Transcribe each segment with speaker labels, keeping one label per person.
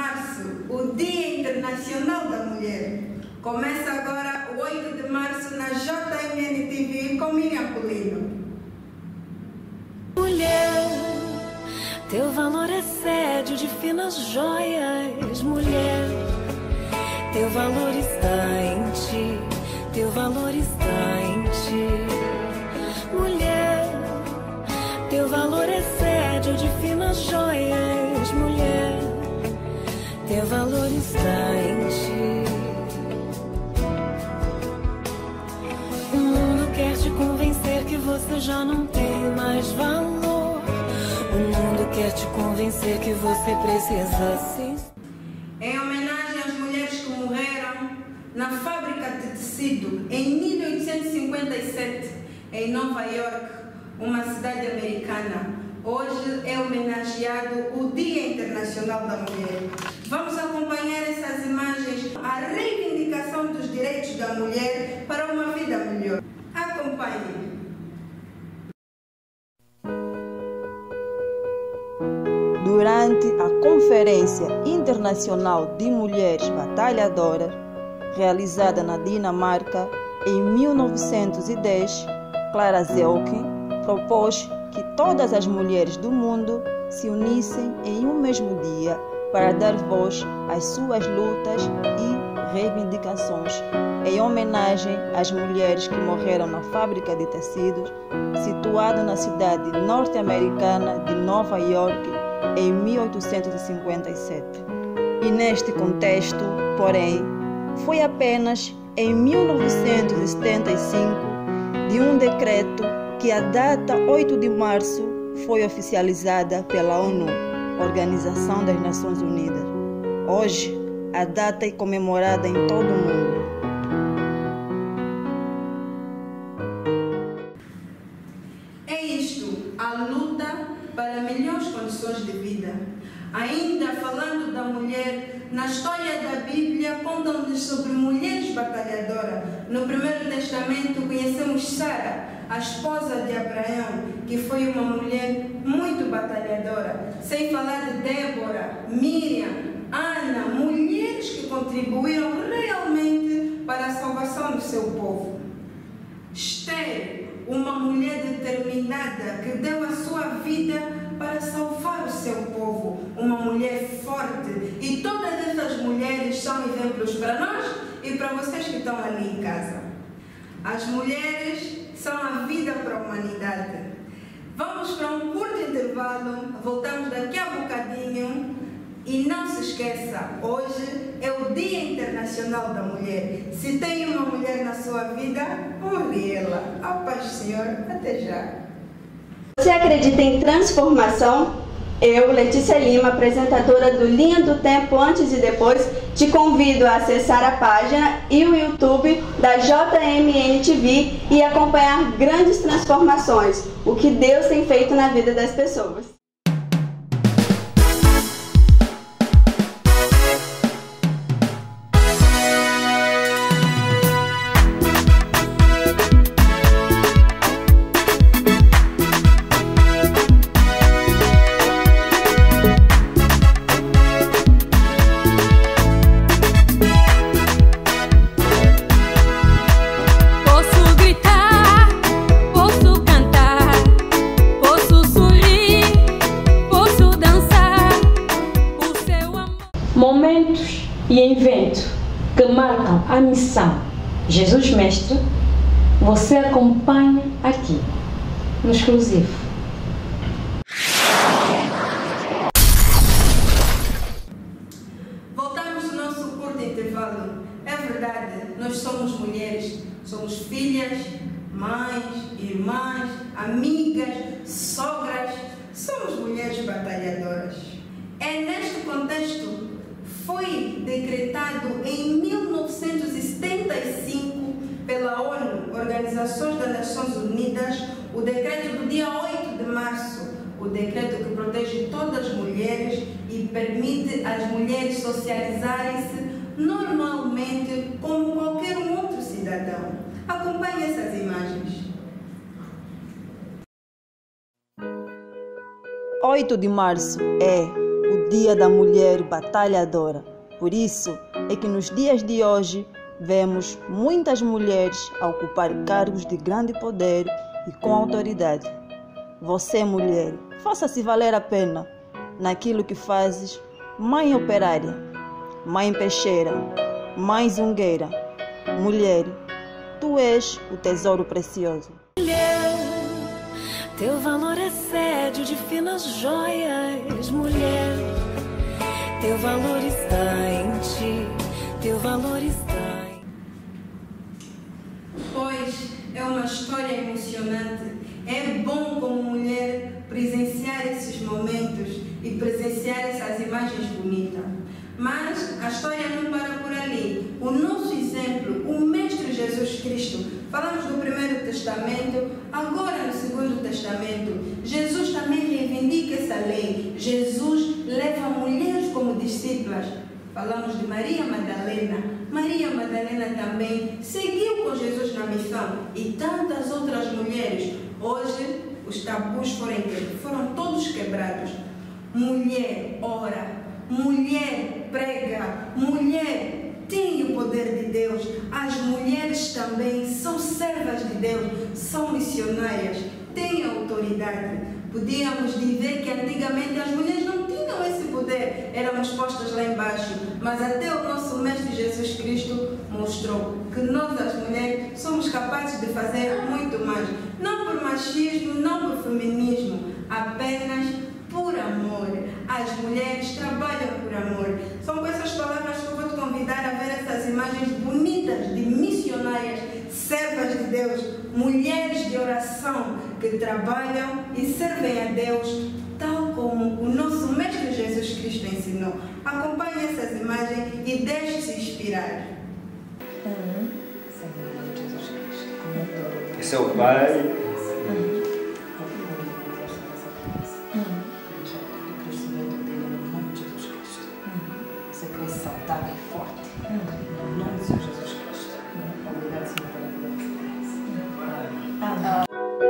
Speaker 1: março, o Dia Internacional da Mulher. Começa agora o 8 de março na JMN TV com Miriam Polino.
Speaker 2: Mulher, teu valor excede de finas joias. Mulher, teu valor está em ti, teu valor está em ti. Mulher, teu valor excede de finas joias. Mulher, teu valor está em ti. O mundo quer te convencer que você já não tem mais valor. O mundo quer te convencer que você precisa sim.
Speaker 1: Em homenagem às mulheres que morreram na fábrica de tecido em 1857, em Nova York, uma cidade americana, hoje é homenageado o Dia Internacional da Mulher. Vamos acompanhar essas imagens, a reivindicação dos direitos da mulher para uma vida melhor. Acompanhe.
Speaker 3: Durante a Conferência Internacional de Mulheres Batalhadoras, realizada na Dinamarca em 1910, Clara Zetkin propôs que todas as mulheres do mundo se unissem em um mesmo dia para dar voz às suas lutas e reivindicações, em homenagem às mulheres que morreram na fábrica de tecidos, situada na cidade norte-americana de Nova York, em 1857. E neste contexto, porém, foi apenas em 1975, de um decreto, que a data 8 de março foi oficializada pela ONU, Organização das Nações Unidas. Hoje, a data é comemorada em todo o mundo.
Speaker 1: É isto, a luta para melhores condições de vida. Ainda falando da mulher, na história da Bíblia contam-nos sobre mulheres batalhadoras. No Primeiro Testamento conhecemos Sara, a esposa de Abraão, que foi uma mulher muito batalhadora. Sem falar de Débora, Miriam, Ana, mulheres que contribuíram realmente para a salvação do seu povo. Esther, uma mulher determinada que deu a sua vida para salvar o seu povo, uma mulher forte. E todas essas mulheres são exemplos para nós e para vocês que estão ali em casa. As mulheres são a vida para a humanidade. Vamos para um curto intervalo, voltamos daqui a bocadinho. E não se esqueça, hoje é o Dia Internacional da Mulher. Se tem uma mulher na sua vida, honre ela. A paz do Senhor, até já.
Speaker 4: Você acredita em transformação? Eu, Letícia Lima, apresentadora do Linha do Tempo Antes e Depois, te convido a acessar a página e o YouTube da JMN TV e acompanhar grandes transformações, o que Deus tem feito na vida das pessoas.
Speaker 5: Momentos e eventos que marcam a missão Jesus Mestre, você acompanha aqui, no exclusivo.
Speaker 1: Voltamos ao nosso curto intervalo. É verdade, nós somos mulheres, somos filhas, mães, irmãs, amigas, sogras, somos mulheres batalhadoras. É neste contexto foi decretado em 1975 pela ONU, Organização das Nações Unidas, o decreto do dia 8 de março, o decreto que protege todas as mulheres e permite às mulheres socializarem-se normalmente como qualquer outro cidadão. Acompanhe essas imagens.
Speaker 3: 8 de março é o Dia da Mulher Batalhadora. Por isso é que nos dias de hoje vemos muitas mulheres a ocupar cargos de grande poder e com autoridade. Você, mulher, faça-se valer a pena naquilo que fazes, mãe operária, mãe peixeira, mãe zungueira. Mulher, tu és o tesouro precioso.
Speaker 2: Mulher, teu valor excede de finas joias. Mulher, teu valor está em ti, teu valor está em...
Speaker 1: Pois é uma história emocionante. É bom como mulher presenciar esses momentos e presenciar essas imagens bonitas. Mas a história não para por ali. O nosso exemplo, o Mestre Jesus Cristo, falamos do Primeiro Testamento, agora no Segundo Testamento, Jesus também reivindica essa lei. Jesus leva mulheres como discípulas. Falamos de Maria Madalena. Maria Madalena também seguiu com Jesus na missão e tantas outras mulheres. Hoje os tabus foram todos quebrados. Mulher ora. Mulher prega, mulher tem o poder de Deus. As mulheres também são servas de Deus, são missionárias, têm autoridade. Podíamos dizer que antigamente as mulheres não tinham esse poder, éramos postas lá embaixo, mas até o nosso Mestre Jesus Cristo mostrou que nós, as mulheres, somos capazes de fazer muito mais. Não por machismo, não por feminismo, apenas por amor. As mulheres trabalham por amor. São com essas palavras que eu vou te convidar a ver essas imagens bonitas de missionárias, servas de Deus, mulheres de oração que trabalham e servem a Deus, tal como o nosso Mestre Jesus Cristo ensinou. Acompanhe essas imagens e deixe-se inspirar.
Speaker 6: Esse é o Pai.
Speaker 7: Saudável e forte. No nome do Senhor Jesus Cristo. Obrigado, Senhor, pela vida que faz.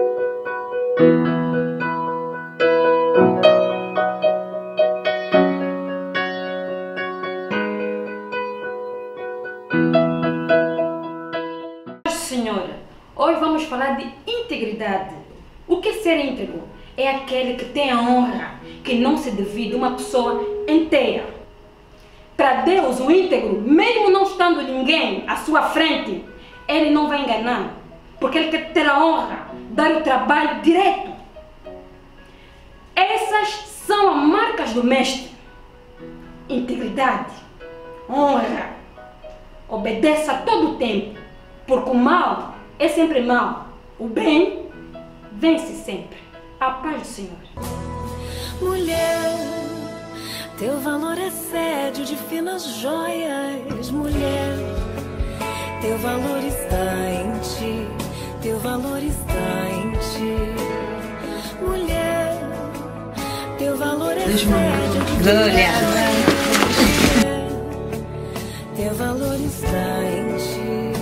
Speaker 5: Senhora, hoje vamos falar de integridade. O que é ser íntegro? É aquele que tem a honra que não se divide uma pessoa inteira. Para Deus, o íntegro, mesmo não estando ninguém à sua frente, ele não vai enganar, porque ele quer ter a honra, dar o trabalho direto. Essas são as marcas do Mestre. Integridade, honra, obedeça a todo o tempo, porque o mal é sempre mal, o bem vence sempre. A paz do Senhor.
Speaker 2: Mulher, teu valor excede de finas joias. Mulher, teu valor está em ti, teu valor está em ti. Mulher, teu valor excede de finas joias. Teu valor está em ti.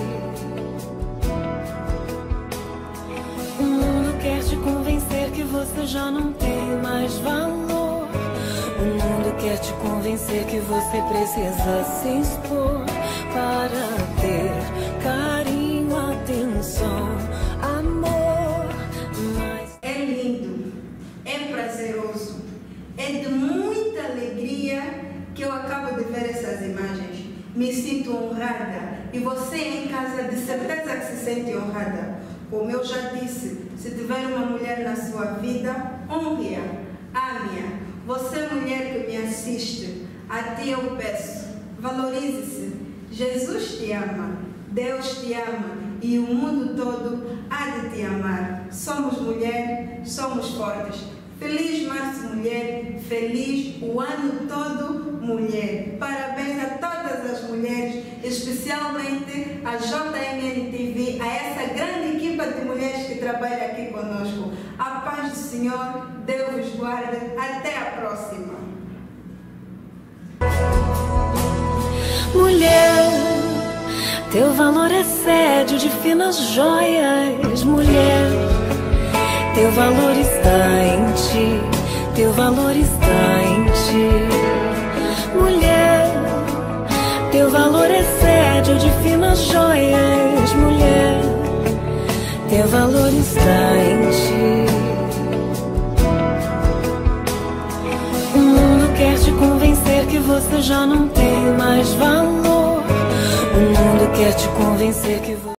Speaker 2: O mundo quer te convencer que você já não tem mais valor. O mundo quer te convencer que você precisa se expor para ter carinho, atenção, amor. Mas
Speaker 1: É lindo, é prazeroso, é de muita alegria que eu acabo de ver essas imagens. Me sinto honrada e você em casa de certeza que se sente honrada. Como eu já disse, se tiver uma mulher na sua vida, honre-a, ame-a. Você, mulher que me assiste, a ti eu peço, valorize-se. Jesus te ama, Deus te ama e o mundo todo há de te amar. Somos mulher, somos fortes. Feliz Março Mulher, feliz o ano todo mulher. Parabéns a todas as mulheres, especialmente a JMN-TV, a essa grande equipa de mulheres que trabalha aqui conosco. A paz do Senhor, Deus vos guarde. Até a próxima.
Speaker 2: mulher, teu valor excede de finas joias. Mulher, teu valor está em ti, teu valor está em ti. Mulher, teu valor excede o de finas joias. Mulher, teu valor está em ti. O mundo quer te convencer que você já não tem mais valor. O mundo quer te convencer que você